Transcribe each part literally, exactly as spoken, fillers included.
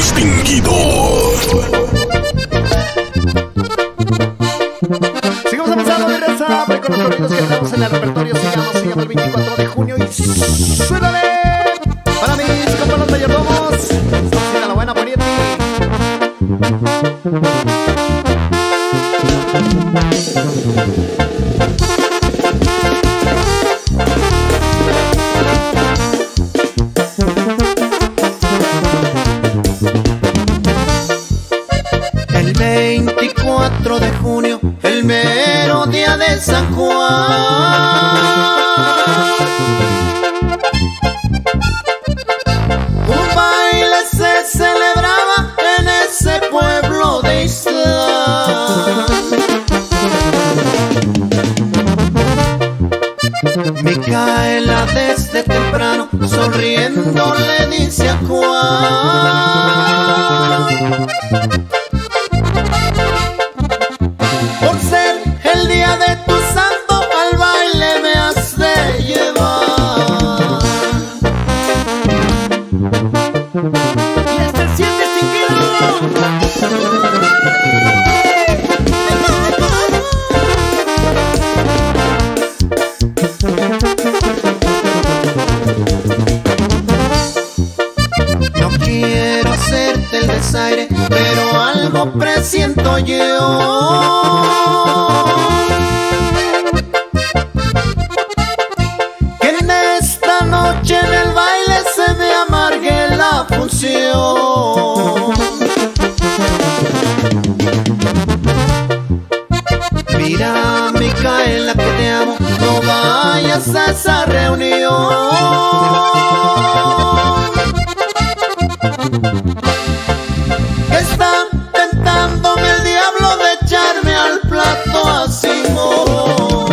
distinguido. Sigamos avanzando de raza, con los corridos que tenemos en el repertorio. Se llama, se llama el veinticuatro de junio y suénale. Para mis compas los mayordomos, Sofía la buena Ponieti. El veinticuatro de junio, el mero día de San Juan, un baile se celebraba en ese pueblo de Islán. Micaela desde temprano sonriendo le dice a Juan: por ser el día de tu santo, al baile me has de llevar. Y este sí es distinguido. No quiero hacerte el desaire, pero algo presiento yo, que en esta noche en el baile se me amargue la función. Mira, Micaela, que te amo, no vayas a esa reunión, que está tentándome el diablo de echarme al plato a Simón.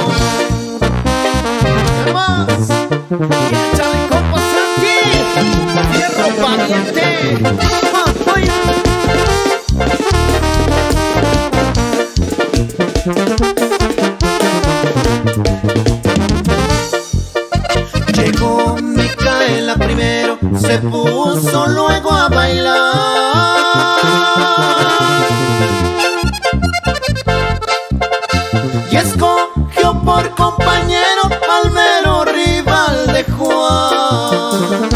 ¿Qué más? Y échale, compa Santi, fierro pariente. Ah, ay. Llegó Micaela primero, se puso luego a bailar, y escogió por compañero al mero rival de Juan.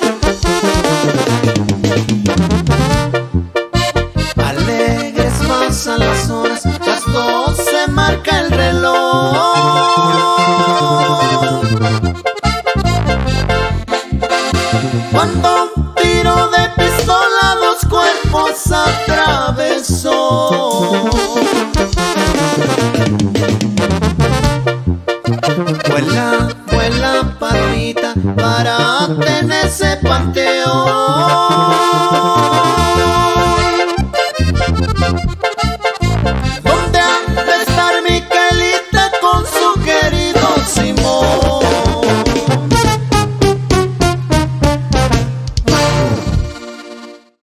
Alegres pasan las horas, las doce marca el reloj, cuando un tiro de pistola dos cuerpos aterrizan.